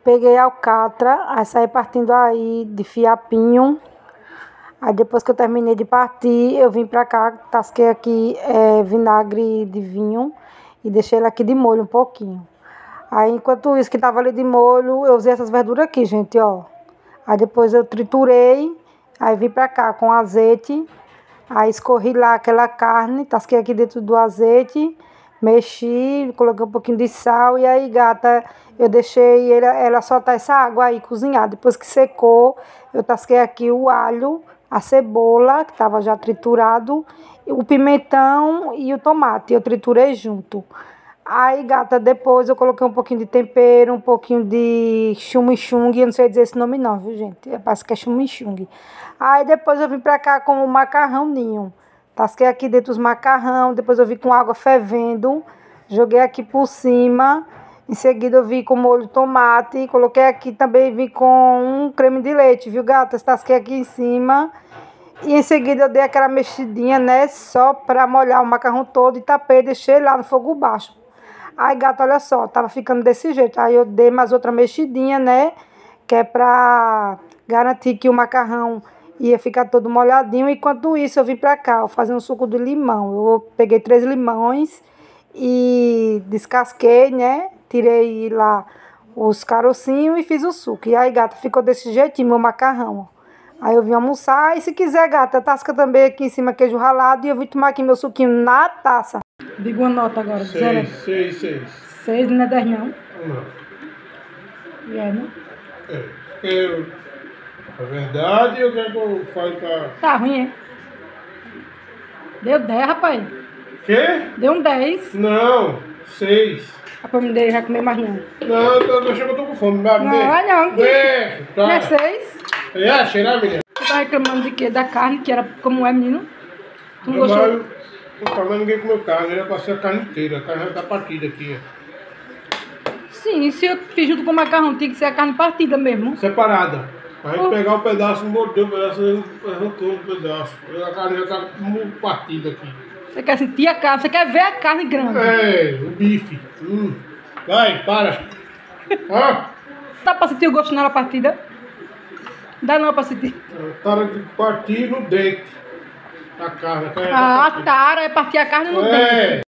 Peguei alcatra, aí saí partindo aí de fiapinho. Aí depois que eu terminei de partir, eu vim pra cá, tasquei aqui vinagre de vinho e deixei ele aqui de molho um pouquinho. Aí enquanto isso que tava ali de molho, eu usei essas verduras aqui, gente, ó. Aí depois eu triturei, aí vim pra cá com azeite, aí escorri lá aquela carne, tasquei aqui dentro do azeite, mexi, coloquei um pouquinho de sal e aí, gata, eu deixei ela soltar essa água aí, cozinhar. Depois que secou, eu tasquei aqui o alho, a cebola, que estava já triturado, o pimentão e o tomate, eu triturei junto. Aí, gata, depois eu coloquei um pouquinho de tempero, um pouquinho de chimichurri, eu não sei dizer esse nome não, viu, gente? Parece que é chimichurri. Aí depois eu vim pra cá com o macarrão ninho. Tasquei aqui dentro os macarrão, depois eu vim com água fervendo, joguei aqui por cima. Em seguida eu vim com molho de tomate, coloquei aqui também, vim com um creme de leite, viu, gata? Tasquei aqui em cima. E em seguida eu dei aquela mexidinha, né, só pra molhar o macarrão todo e tapei, deixei lá no fogo baixo. Aí, gata, olha só, tava ficando desse jeito. Aí eu dei mais outra mexidinha, né, que é pra garantir que o macarrão ia ficar todo molhadinho. Enquanto isso, eu vim pra cá, eu fazer um suco de limão. Eu peguei 3 limões e descasquei, né, tirei lá os carocinhos e fiz o suco. E aí, gata, ficou desse jeitinho, meu macarrão, ó. Aí eu vim almoçar, e se quiser, gata, tasca também aqui em cima queijo ralado e eu vim tomar aqui meu suquinho na taça. Diga uma nota agora. 6. 6 não é 10 não? Não. E é, né? É verdade, eu quero que eu fale pra... Tá ruim, é? Deu 10, rapaz. Quê? Deu um 10. Não, 6. Rapaz, me dei, já comer mais não. Não, eu achei que eu tô com fome. Não, Não, deixa, não é 6? É, cheirar, menina. Você tá reclamando de quê? Da carne, que era como é, menino? Tu não Mas gostou? não tá, ninguém comeu carne, eu já passei a carne inteira. A carne já tá partida aqui, ó. Sim, se eu fiz junto com o macarrão, tinha que ser a carne partida mesmo. Separada. Pra gente pegar o pedaço, mordeu o pedaço e arrancou um pedaço. A carne já tá partida aqui. Você quer sentir a carne, você quer ver a carne grande. É, o bife. Vai, para. Ah, Dá pra sentir o gosto na hora partida? Dá não pra sentir. tara de partir no dente. A carne. A tara é partir a carne no dente.